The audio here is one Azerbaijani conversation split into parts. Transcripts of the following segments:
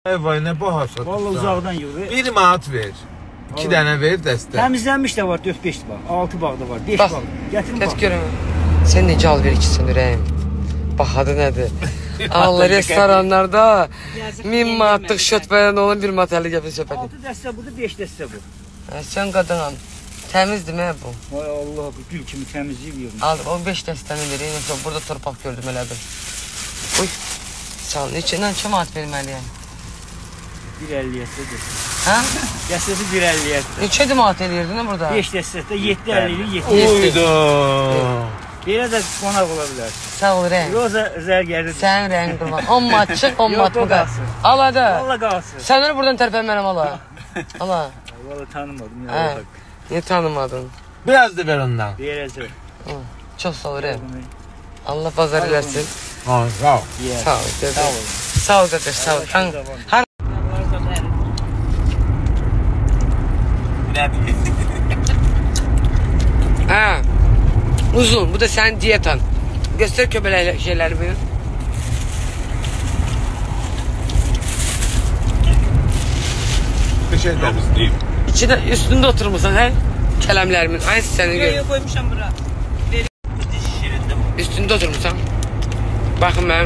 Vay ne baha satırsan. Vallahi uzaqdan yığır. 1 manat ver. 2 dənə ver dəstə. Təmizlənmiş də var 4-5 bağ. 6 bağ da var. 5 Bax, bağ. Gətirin Get bax. görüm. Sen necə alvericisin ürəyim. Bax adı nədir? Allah restoranlarda 1000 manatlıq şöt veren olan 1 manat 50 qəpik söhbəti. 6 dəstə budur, 5 dəstə bu. Sen qadınam. Təmizdir mə bu? Vay Allah, bu gül kimi təmizliyib yığmış. Al, o 5 dəstəni vereyim. Burada torpaq gördüm elədir. Uy. Sağ ol. Neçədən kim at verməliyəm? 1.50-yətdir. Hə? Dəstəsi 1.50-yətdir. Neçə manat eləyirdin burada? 5 dəstədə 7.50-lik 7. Uydu. Belə də qonaq ola bilər. Sağ ol rəng. Yoxsa zərgərdir. Sən rəng qurban. 10 manat çıx, 10 manat Yox, bu qədər. qalsın. Al hadi. Allah qalsın. Sən onu buradan tərpənmərəm ala. Ala. Vallahi tanımadım ya. Hə. Niyə tanımadın? Biraz da ver ondan. Deyərəcək. Çox sağ ol rəng. Allah bazar eləsin. Ha, sağ ol. Sağ ol. Sağ ol. Sağ ol qardaş, sağ ol. Har Ha. Uzun. Bu da senin diyetan. Göster köbeler şeyleri benim. Bir şey temizleyeyim. İçinde üstünde oturmuşsan he? Kelemlerimin. Aynısı senin gör. Yo koymuşam bura. Üstünde oturmuşsan. Bakın ben.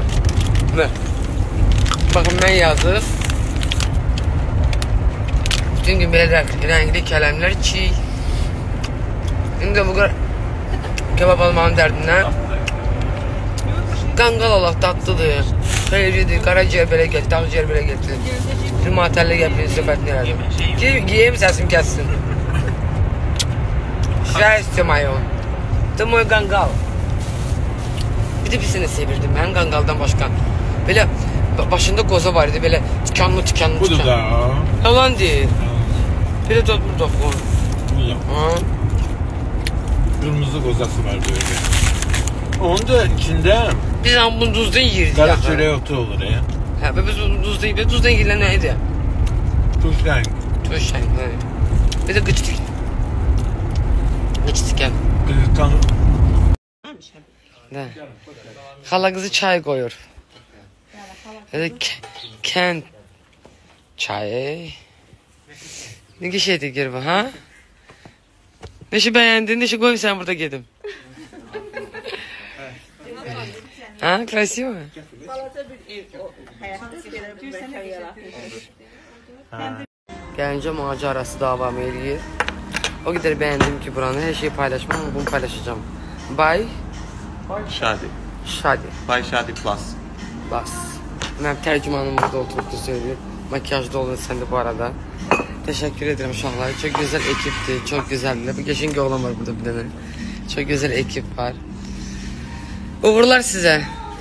Bakın ben yazdım. Bütün gün böyle renkli kelemler çiğ. Şimdi bu kadar kebap almağın derdinden. Qanqal Allah tatlıdır. Xeyirlidir, qaraciğer belə gəl, dağciğer belə gətir. Bir matəllə gəl, söhbətini elədim. Giyeyim səsim kəssin. Şəhəsti mayo. Ты мой qanqal. Bir də birisini sevirdim mən qanqaldan başqa. Belə başında qoza var idi, belə tikanlı. Budur da. Yalan deyil. Belə tutmur toxun. Kırmızı kozası var böyle. Onun da içinde Biz bunu duzdan yiyirdik. kara çöreği otu olur ya. Hə, biz duzdan yiyirdik. Duzdan yiyirlər nə idi? Tuş renk. Tuş renk, hə. Bir də qıçdık. Qıçdıkən. Kızı tanı. Hə. Xala qızı çay qoyur. Elə kənd çayı. Ne şeydir gir bu, ha? Neşi beğendin, neşi koyayım sen burada gedim. Ha, krasiv mi? Gəlince macerası davam eləyir. O kadar beğendim ki buranı, her şeyi paylaşmam ama bunu paylaşacağım. Bay Şadi. Şadi. Bay Şadi Plus. Bas. Mənim tərcümanım burada oturup da söylüyor. Makyajda olun sen de bu arada. Teşekkür ederim uşaqlar. Çok güzel ekipti, çok güzeldi. Bir geçen oğlan var burada bir tane. Çok güzel ekip var. Uğurlar size.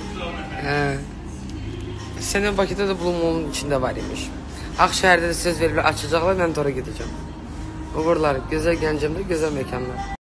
Senin Bakıda da bulunmamın içinde var imiş. Akşehir'de de söz verirler, açacaklar, ben de oraya gideceğim. Uğurlar, güzel Gəncəmdə, güzel mekanlar.